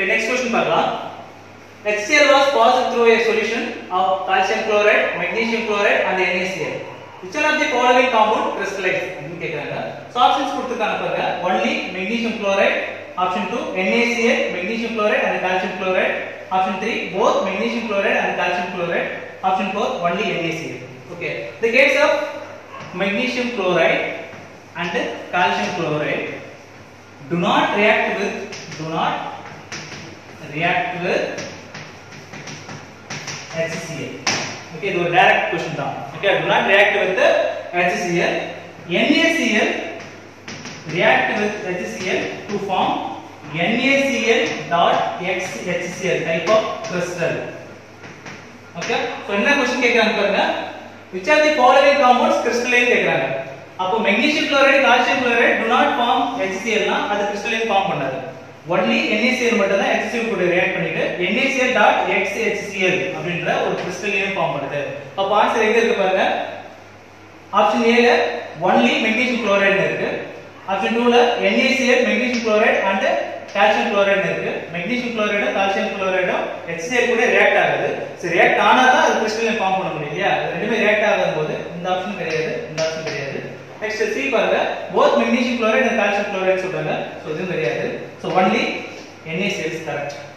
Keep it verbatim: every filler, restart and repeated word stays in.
Okay, next question பார்க்கலாம். HCl was passed through a solution of calcium chloride, magnesium chloride and NaCl. Which one of the following compound crystallized? ன்னு கேக்குறாங்க. So options கொடுத்திருக்காங்க பாருங்க. Only magnesium chloride, option two NaCl, magnesium chloride and calcium chloride, option three both magnesium chloride and calcium chloride, option four only NaCl. Okay, the case of magnesium chloride and calcium chloride do not react with do not react with HCl. Okay, இது ஒரு direct question தான். Okay, do not react with HCl. NaCl react with HCl to form NaCl dot X HCl type of crystal. Okay, so என்ன question கேக்குறாங்க பாருங்க. Which of the following compounds crystalline கேக்குறாங்க. அப்போ magnesium chloride, calcium chloride do not form HCl னா அது crystalline form பண்ணாது. Only NaCl மட்டும் தான் HCl கூட ரியாக்ட் பண்ணிட்டு NaCl dot X HCl அப்படிங்கற ஒரு crystalline form பண்ணுது. அப்ப ஆன்சர் எங்க இருக்கு பாருங்க. ஆப்ஷன் A ல only magnesium chloride இருக்கு. ஆப்ஷன் two ல NaCl, magnesium chloride and calcium chloride இருக்கு. magnesium chloride, calcium chloride HCl கூட ரியாக்ட் ஆகுது. சோ ரியாக்ட் ஆனா தான் அது crystalline form பண்ண முடியும் இல்லையா? ரெண்டுமே ரியாக்ட் ஆகும்போது இந்த ஆப்ஷன் கிடையாது, இந்த ஆப்ஷன் கிடையாது. Next C பாருங்க. both magnesium chloride and calcium chloride சொல்றாங்க. சோ இதுவும் கிடையாது. So only NaCl is correct.